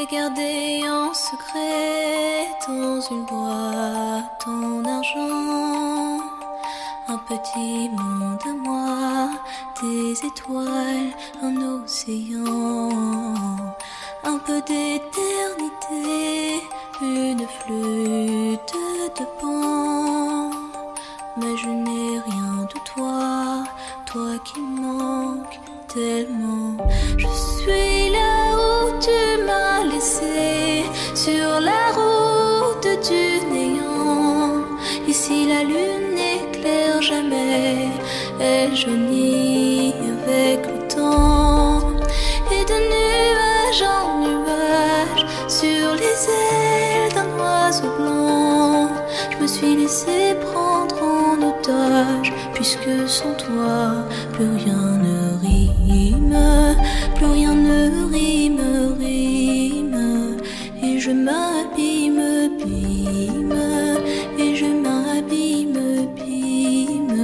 gardé en secret dans une boîte en argent. Un petit monde à moi, des étoiles, un océan, un peu d'éternité, une flûte de pan. Mais je n'ai rien de toi, toi qui manques tellement. Je suis là où tu m'as laissé, sur la route du néant. Ici la lune n'éclaire jamais, elle jaunit avec le temps. Et de nuage en nuage, sur les ailes d'un oiseau blanc, je me suis laissé prendre en otage, puisque sans toi, plus rien ne rime, plus rien ne rime, rime. Et je m'abîme, bîme, et je m'abîme, bîme.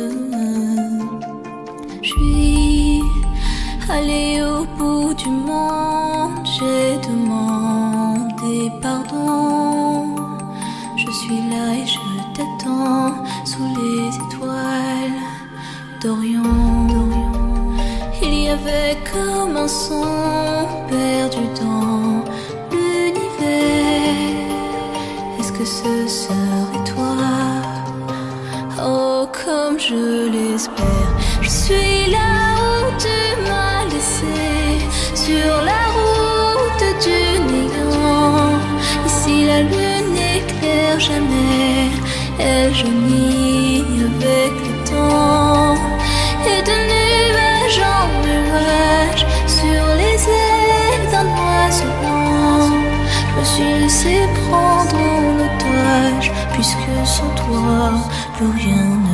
Je suis allée au bout du monde, j'ai demandé pardon. Je suis là et je t'attends sous les étoiles d'Orient. Il y avait comme un son perdu dans l'univers. Est-ce que ce serait toi? Oh, comme je l'espère. Je suis là où tu m'as laissé, sur la route du néant. Ici la lune n'éclaire jamais, elle jaunit avec le temps. Et de nuage en nuage, sur les ailes d'un oiseau blanc, je me suis laissé prendre en otage, puisque sans toi, plus rien ne